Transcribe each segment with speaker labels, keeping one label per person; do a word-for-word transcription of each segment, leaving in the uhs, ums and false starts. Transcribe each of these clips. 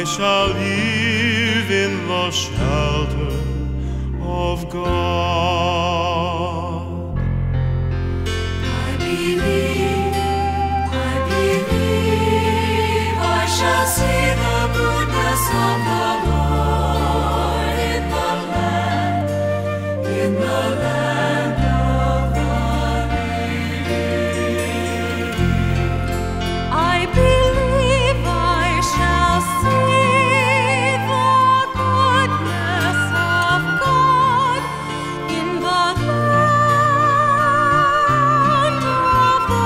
Speaker 1: I shall live in the shelter of God.
Speaker 2: I believe, I believe I shall see the goodness of the Lord in the land, in the land of the living. I believe I shall see the goodness of God in the land of the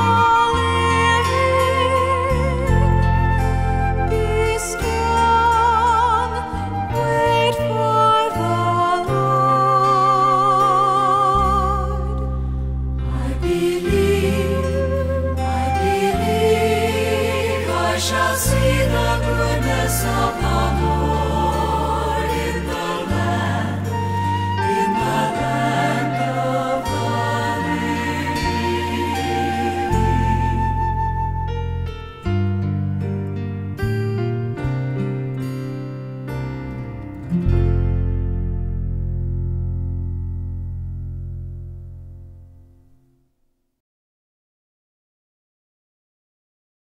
Speaker 2: living. Be strong, wait for the Lord. I believe, I believe I shall see the goodness of the Lord.